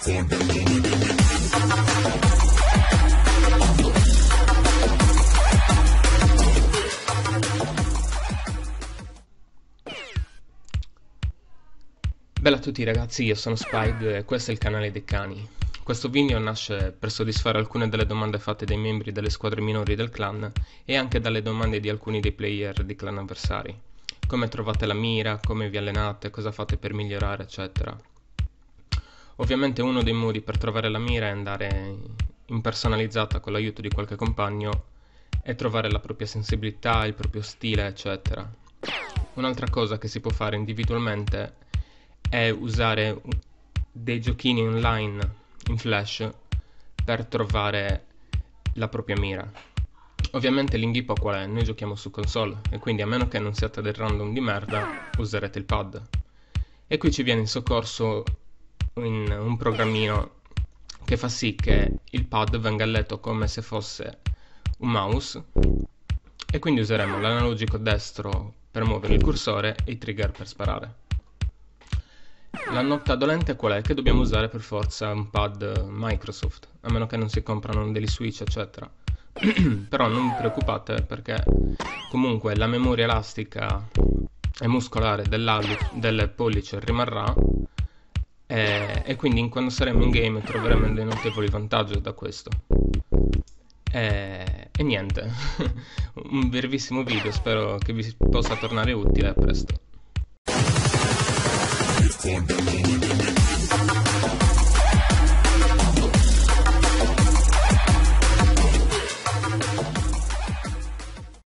Bella a tutti ragazzi, io sono Spide e questo è il canale dei cani. Questo video nasce per soddisfare alcune delle domande fatte dai membri delle squadre minori del clan e anche dalle domande di alcuni dei player di clan avversari. Come trovate la mira, come vi allenate, cosa fate per migliorare, eccetera. Ovviamente uno dei modi per trovare la mira è andare in personalizzata con l'aiuto di qualche compagno e trovare la propria sensibilità, il proprio stile, eccetera. Un'altra cosa che si può fare individualmente è usare dei giochini online in flash per trovare la propria mira. Ovviamente l'inghippo qual è? Noi giochiamo su console e quindi a meno che non siate del random di merda userete il pad. E qui ci viene in soccorso un programmino che fa sì che il pad venga letto come se fosse un mouse e quindi useremo l'analogico destro per muovere il cursore e i trigger per sparare. La nota dolente qual è? Che dobbiamo usare per forza un pad Microsoft, a meno che non si comprano degli Switch eccetera. Però non vi preoccupate perché comunque la memoria elastica e muscolare del pollice rimarrà e quindi quando saremo in game troveremo dei notevoli vantaggi da questo. E niente, un brevissimo video, spero che vi possa tornare utile, a presto.